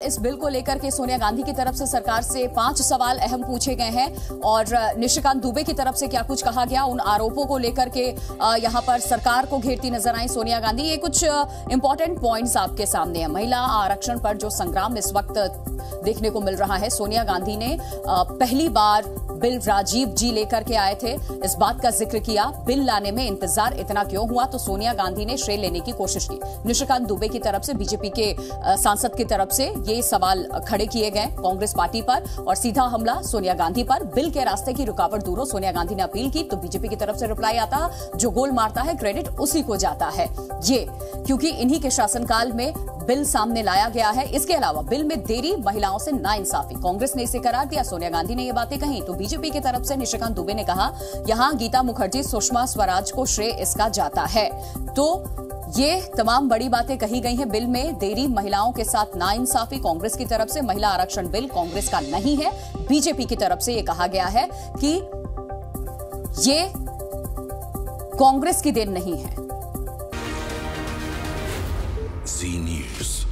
इस बिल को लेकर के सोनिया गांधी की तरफ से सरकार से 5 सवाल अहम पूछे गए हैं और निशिकांत दुबे की तरफ से क्या कुछ कहा गया, उन आरोपों को लेकर के यहां पर सरकार को घेरती नजर आई सोनिया गांधी। ये कुछ इंपॉर्टेंट पॉइंट्स आपके सामने हैं। महिला आरक्षण पर जो संग्राम इस वक्त देखने को मिल रहा है, सोनिया गांधी ने पहली बार बिल राजीव जी लेकर के आए थे, इस बात का जिक्र किया। बिल लाने में इंतजार इतना क्यों हुआ, तो सोनिया गांधी ने श्रेय लेने की कोशिश की। निशिकांत दुबे की तरफ से, बीजेपी के सांसद की तरफ से ये सवाल खड़े किए गए कांग्रेस पार्टी पर और सीधा हमला सोनिया गांधी पर। बिल के रास्ते की रुकावट दूर हो, सोनिया गांधी ने अपील की, तो बीजेपी की तरफ से रिप्लाई आता, जो गोल मारता है क्रेडिट उसी को जाता है। ये क्योंकि इन्हीं के शासनकाल में बिल सामने लाया गया है। इसके अलावा बिल में देरी, महिलाओं से नाइंसाफी, कांग्रेस ने इसे करार दिया। सोनिया गांधी ने ये बातें कही तो बीजेपी की तरफ से निशिकांत दुबे ने कहा, यहां गीता मुखर्जी, सुषमा स्वराज को श्रेय इसका जाता है। तो ये तमाम बड़ी बातें कही गई हैं। बिल में देरी, महिलाओं के साथ नाइंसाफी, कांग्रेस की तरफ से महिला आरक्षण बिल कांग्रेस का नहीं है। बीजेपी की तरफ से यह कहा गया है कि ये कांग्रेस की देन नहीं है। जी न्यूज़।